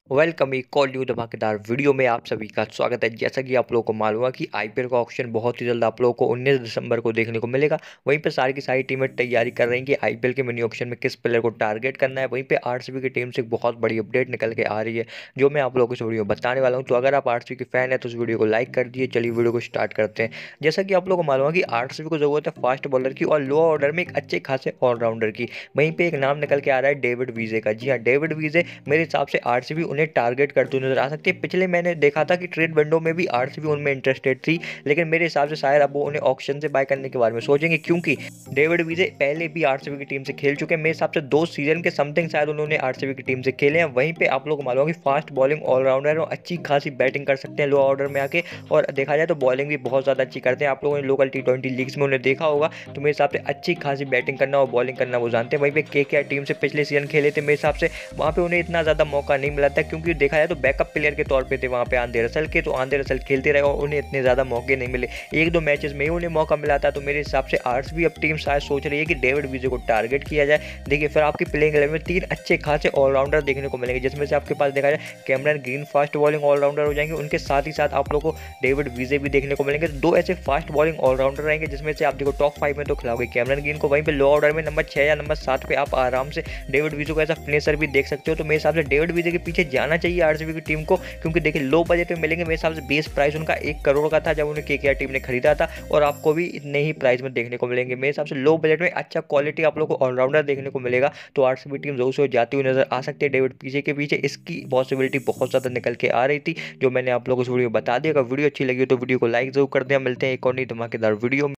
Welcome एक और new धमाकेदार वीडियो में आप सभी का स्वागत है। जैसा कि आप लोगों को मालूम है कि आईपीएल का ऑक्शन बहुत ही जल्द आप लोगों को 19 दिसंबर को देखने को मिलेगा। वहीं पे सारी की सारी टीमें तैयारी कर रही हैं कि आईपीएल के मिनी ऑक्शन में किस प्लेयर को टारगेट करना है। वहीं पे आरसीबी की टीम से एक बहुत बड़ी अपडेट निकल के आ रही है जो मैं आप लोगों को इस वीडियो में बताने वाला हूँ। तो अगर आप आरसीबी के फैन है तो उस वीडियो को लाइक कर दिए। चलिए वीडियो को स्टार्ट करते हैं। जैसा कि आप लोगों को मालूम है कि आरसीबी को जरूरत है फास्ट बॉलर की और लो ऑर्डर में एक अच्छे खासे ऑलराउंडर की। वहीं पे एक नाम निकल के आ रहा है डेविड वीजे का। जी हाँ, डेविड वीजे मेरे हिसाब से आरसीबी उन्हें टारगेट करते हुए नजर आ सकती है। पिछले मैंने देखा था कि ट्रेड विंडो में भी आरसीबी उनमें इंटरेस्टेड थी, लेकिन मेरे हिसाब से शायद अब वो उन्हें ऑक्शन से बाय करने के बारे में सोचेंगे, क्योंकि डेविड वीजे पहले भी आरसीबी की टीम से खेल चुके हैं। मेरे हिसाब से 2 सीजन के समथिंग शायद उन्होंने आरसीबी की टीम से खेले हैं। वहीं पे आप लोग को मालूम है कि फास्ट बॉलिंग ऑलराउंडर और अच्छी खासी बैटिंग कर सकते हैं लो ऑर्डर में आके, और देखा जाए तो बॉलिंग भी बहुत ज़्यादा अच्छी करते हैं। आप लोगों ने लोकल टी20 लीग्स में उन्हें देखा होगा, तो मेरे हिसाब से अच्छी खासी बैटिंग करना और बॉलिंग करना वो जानते हैं। वहीं पे केकेआर टीम से पिछले सीजन खेले थे, मेरे हिसाब से वहाँ पे उन्हें इतना ज़्यादा मौका नहीं मिला था, क्योंकि देखा जाए तो बैकअप प्लेयर के तौर पे थे वहाँ पे आंद्रे रसल के। तो आंद्रे रसल खेलते रहे और उन्हें इतने ज़्यादा मौके नहीं मिले, एक दो मैचेस में ही उन्हें मौका मिला था। तो मेरे हिसाब से आरसीबी अब टीम शायद सोच रही है कि डेविड वीजे को टारगेट किया जाए। देखिए फिर आपकी प्लेइंग 11 में 3 अच्छे खासे ऑलराउंडर देखने को मिलेंगे, जिसमें से आपके पास देखा जाए Cameron Green fast bowling allrounder हो जाएंगे, उनके साथ ही साथ आप लोगों को डेविड वीजे भी देखने को मिलेंगे। तो 2 ऐसे फास्ट बॉलिंग ऑलराउंडर रहेंगे, जिसमें से आप देखो टॉप 5 में तो खिलाओगे कैमरन ग्रीन को। वहीं पे लो ऑर्डर में नंबर 6 या नंबर 7 पे आप आराम से डेविड वीजे को एज अ फिनिशर भी देख सकते हो। तो मेरे हिसाब से डेविड वीजे के पीछे जाना चाहिए आरसीबी की टीम को, क्योंकि देखिए लो बजट में मिलेंगे। मेरे हिसाब से बेस प्राइस उनका 1 करोड़ का था जब उन्हें केकेआर टीम ने खरीदा था, और आपको भी इतने ही प्राइस में देखने को मिलेंगे। मेरे हिसाब से लो बजट में अच्छा क्वालिटी आप लोग को ऑलराउंडर देखने को मिलेगा। तो आरसीबी टीम जोर से जाती हुई नजर आ सकती है डेविड पीछे के पीछे। इसकी पॉसिबिलिटी बहुत ज़्यादा निकल के आ रही थी, जो मैंने आप लोगों को इस वीडियो में बता दिया। अगर वीडियो अच्छी लगी हो तो वीडियो को लाइक जरूर कर दें। मिलते हैं एक और नई धमाकेदार वीडियो में।